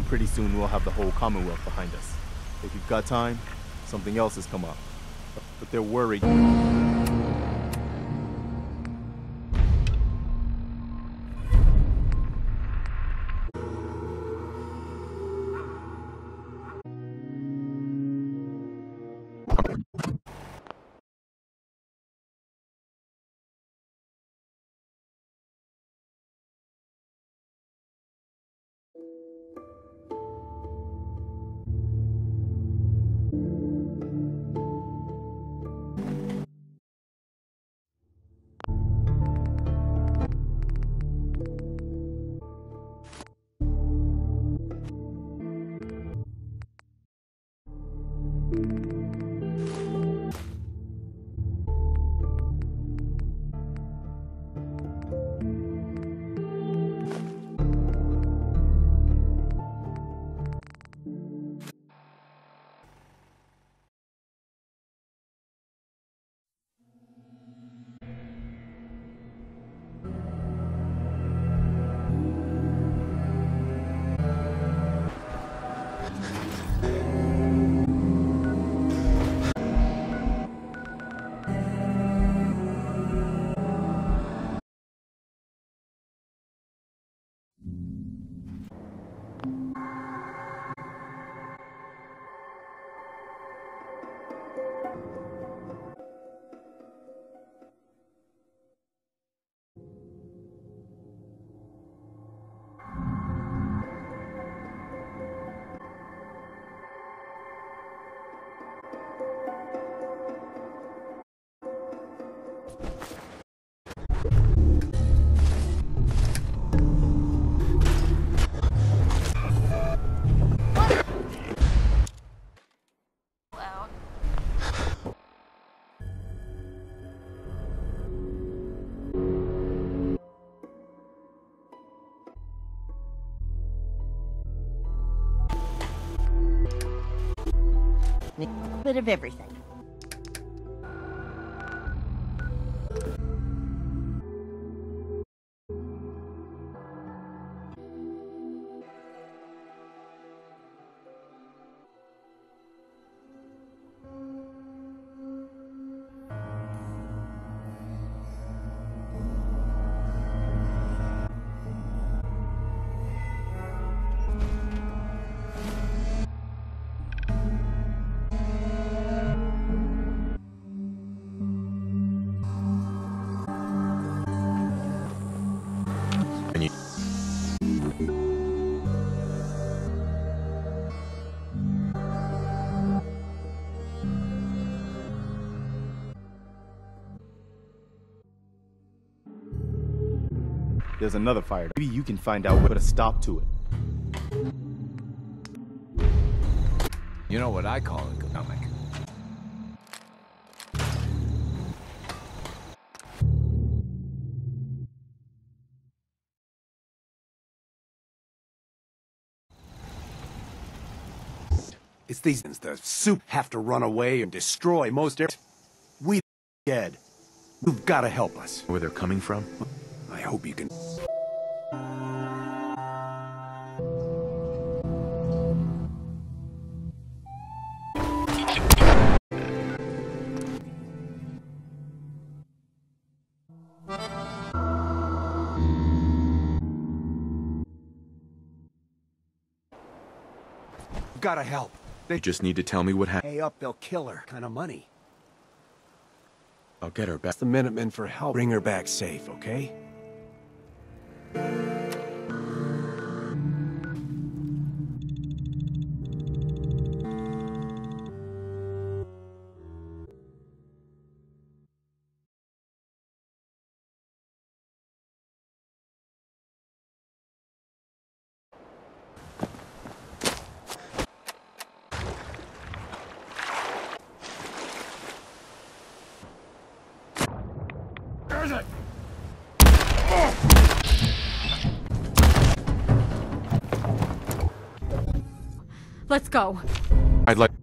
and pretty soon we'll have the whole Commonwealth behind us. If you've got time, something else has come up. But they're worried. A bit of everything. There's another fire. Maybe you can find out what put a stop to it. You know what I call it, comic. It's these the soup have to run away and destroy most areas. We dead. You've got to help us. Where they're coming from? I hope you can. Gotta help. They just need to tell me what happened. Pay up, they'll kill her. Kind of money. I'll get her back. Ask the Minutemen for help. Bring her back safe, okay? Let's go. I'd like...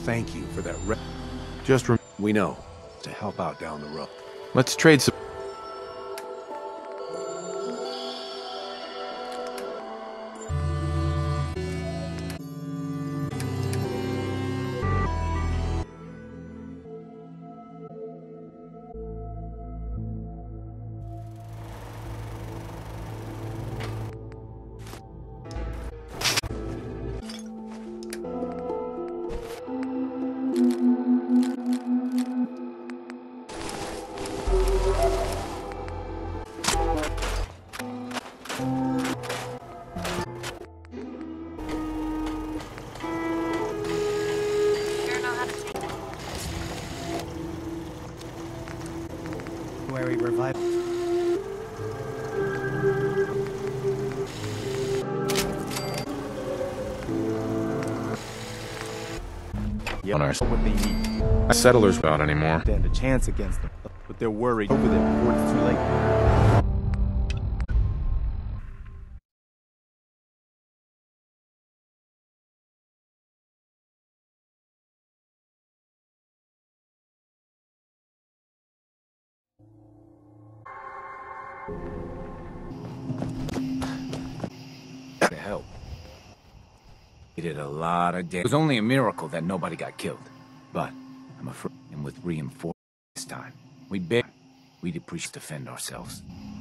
thank you for that. Just We know to help out down the road. let's trade some. Where we revive. Yeah, On our- what they need. Settlers about anymore. Stand a chance against them, but they're worried over there before it's too late. To help. He did a lot of damage. It was only a miracle that nobody got killed. But I'm afraid, and with reinforcements this time, we'd appreciate to defend ourselves.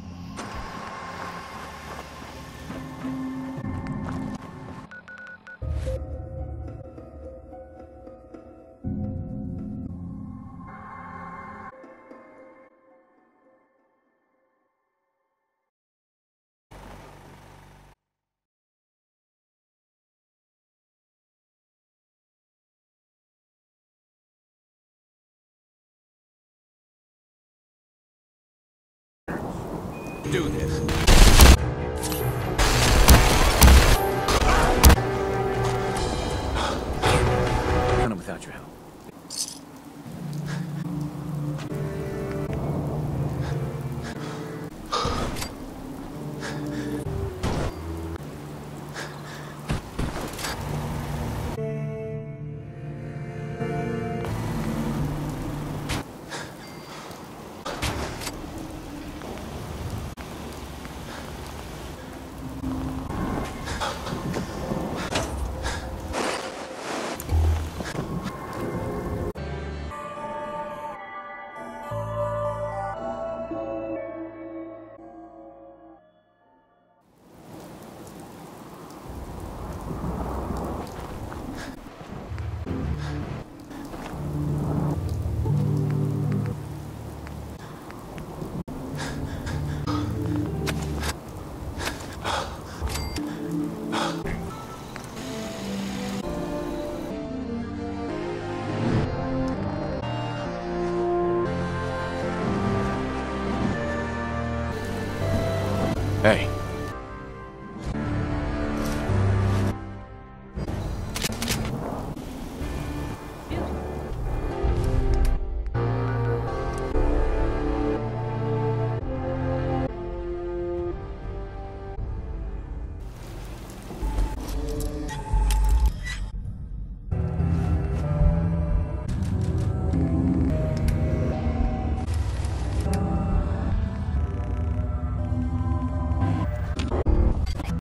Do this. Done it without your help. Hey,